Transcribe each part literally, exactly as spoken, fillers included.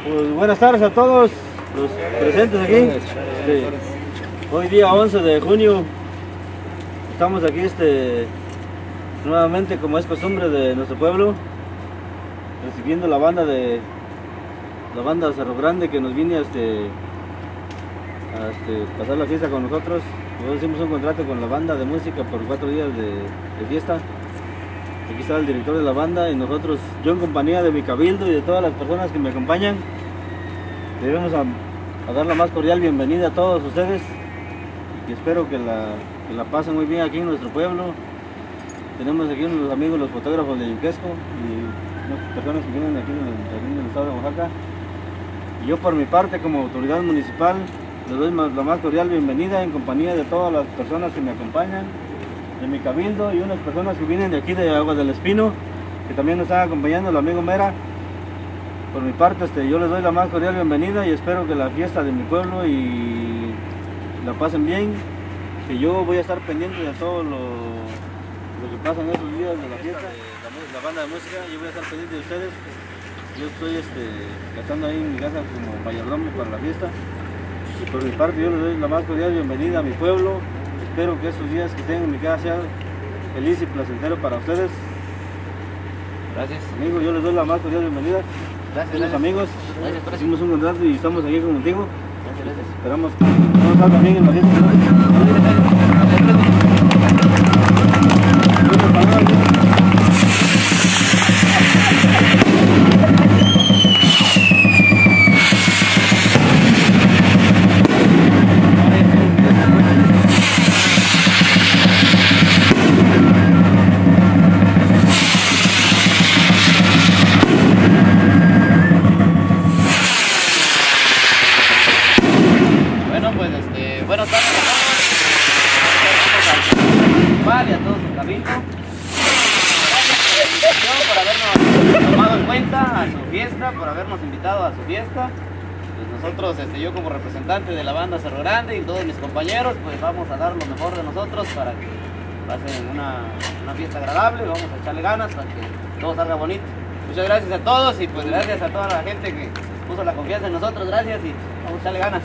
Pues buenas tardes a todos los presentes aquí. Este, hoy día once de junio estamos aquí este, nuevamente, como es costumbre de nuestro pueblo, recibiendo la banda de la banda Cerro Grande que nos viene a, este, a este, pasar la fiesta con nosotros. Nosotros hicimos un contrato con la banda de música por cuatro días de, de fiesta. Aquí está el director de la banda y nosotros, yo en compañía de mi cabildo y de todas las personas que me acompañan, debemos a, a dar la más cordial bienvenida a todos ustedes y espero que la, que la pasen muy bien aquí en nuestro pueblo. Tenemos aquí unos amigos, los fotógrafos de Yuquesco y unas personas que vienen aquí en el, aquí en el estado de Oaxaca. Y yo por mi parte, como autoridad municipal, les doy la más cordial bienvenida en compañía de todas las personas que me acompañan, de mi cabildo y unas personas que vienen de aquí de Agua del Espino, que también nos están acompañando, el amigo Mera. Por mi parte, este, yo les doy la más cordial bienvenida y espero que la fiesta de mi pueblo y la pasen bien, que yo voy a estar pendiente de todo lo, lo que pasa en esos días de la fiesta, la, la banda de música. Yo voy a estar pendiente de ustedes. Yo estoy este, gastando ahí en mi casa como mayordomo para la fiesta y por mi parte yo les doy la más cordial bienvenida a mi pueblo. Espero que estos días que tengo en mi casa sean feliz y placentero para ustedes. Gracias. Amigos, yo les doy la más cordial bienvenida. Gracias, gracias. Amigos, gracias, gracias. Hicimos un contrato y estamos aquí contigo. Gracias, gracias. Esperamos que nos salga bien en la fiesta. Buenas tardes a todos, y a todos el cabildo. Gracias por habernos tomado en cuenta a su fiesta, por habernos invitado a su fiesta. Pues nosotros, este, yo como representante de la banda Cerro Grande y todos mis compañeros, pues vamos a dar lo mejor de nosotros para que pasen una, una fiesta agradable. Vamos a echarle ganas para que todo salga bonito. Muchas gracias a todos y pues gracias a toda la gente que puso la confianza en nosotros. Gracias y vamos a echarle ganas.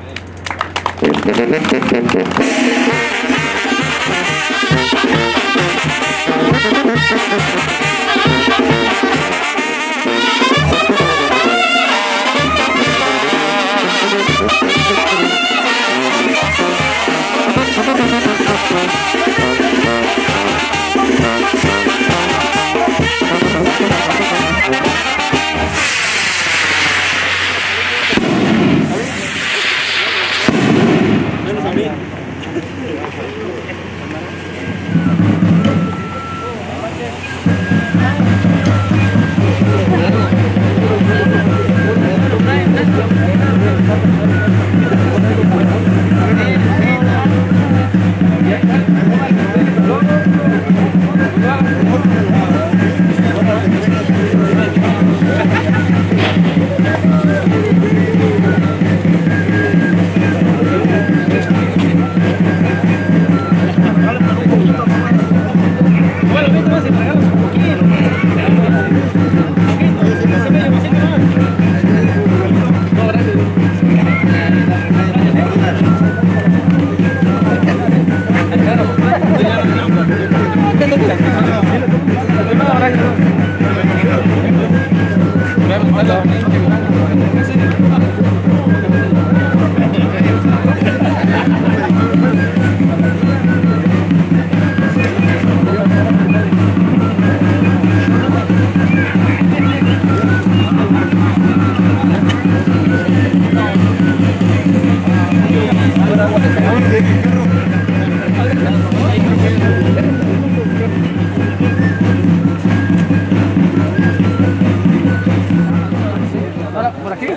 ¿Por aquí?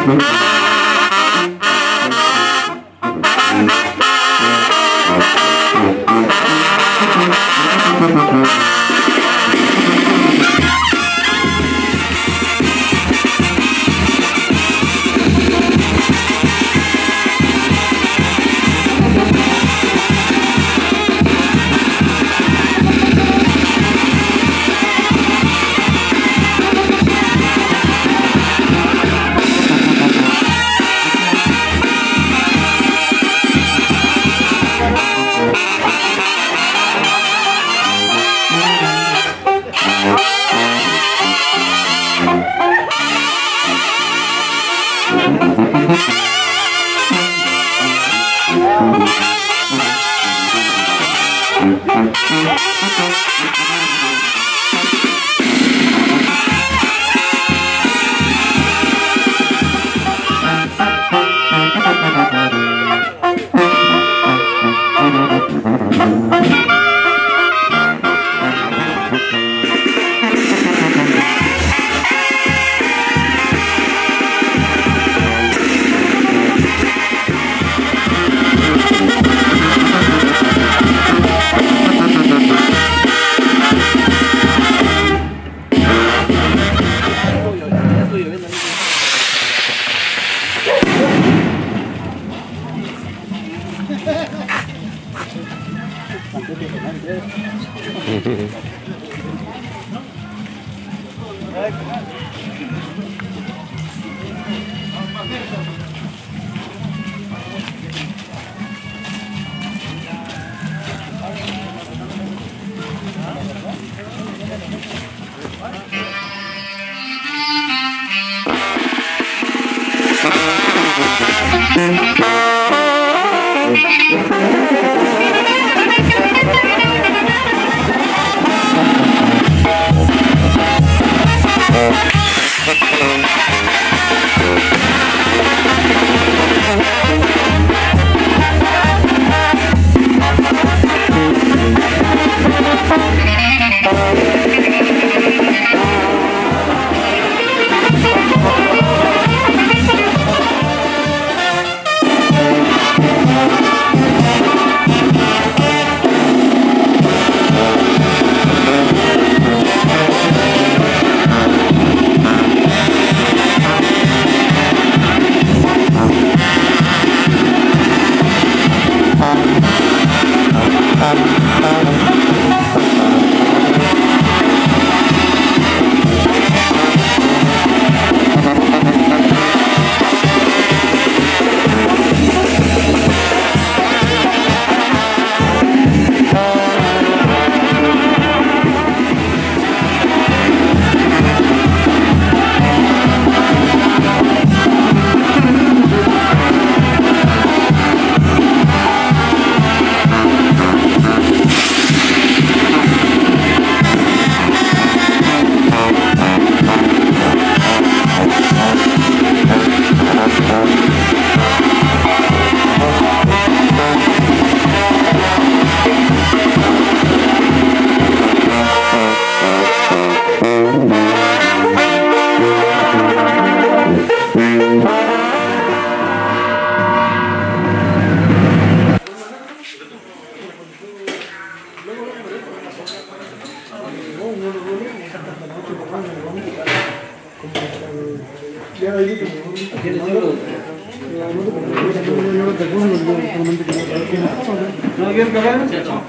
¿No quieren café?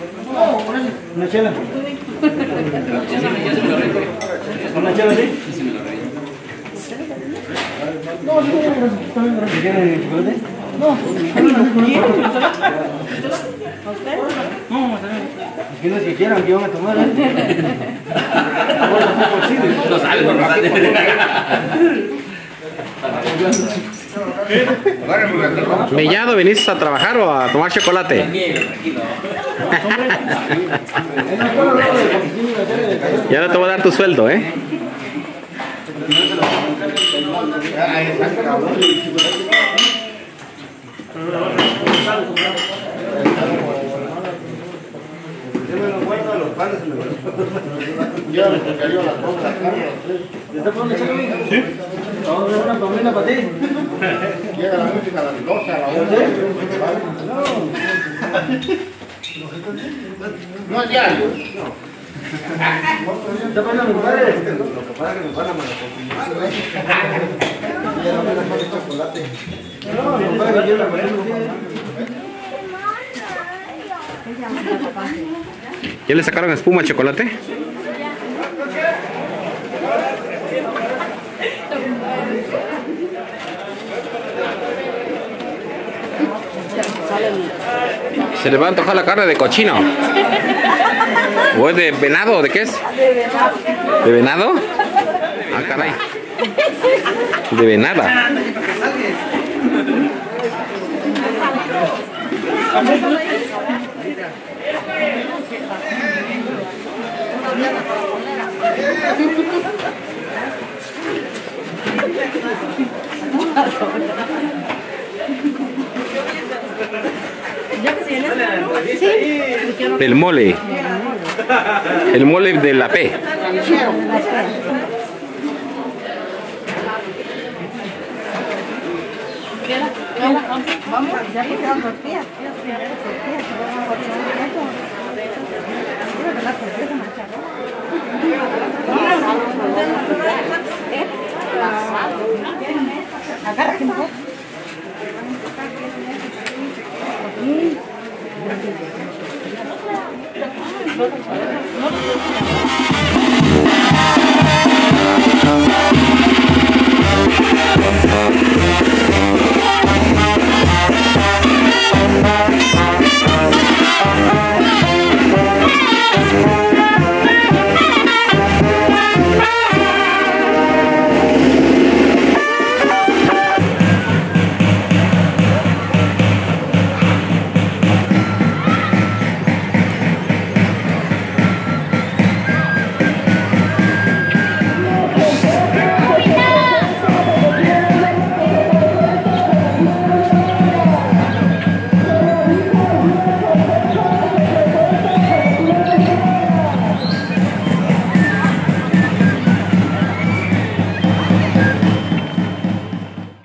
¿Una chela? ¿Una chela así? No, no, gracias. ¿Quieren chocolate? No, no, es que no es que quieran, que van a tomar. No sale, no sale. Mellado, ¿viniste a trabajar o a tomar chocolate? Ya no te voy a dar tu sueldo, ¿eh? Yo me lo guardo a los Ya me cayó la cosa, la carne. ¿Te está poniendo cheque? Sí. Vamos a hacer una comida para ti. Llega la música a las doce, a la una. No es diario. ¿Está poniendo mis padres? Lo que pasa es que me van a mandar chocolate. No, mi padre quiere la comida. ¿Ya le sacaron espuma al chocolate? Se le va a antojar la carne de cochino. ¿O es de venado? ¿De qué es? De venado. ¿De venado? Ah, caray. De venada. El mole. El mole de la P. Vamos, ya pusieron tortillas. Tortillas, tortillas.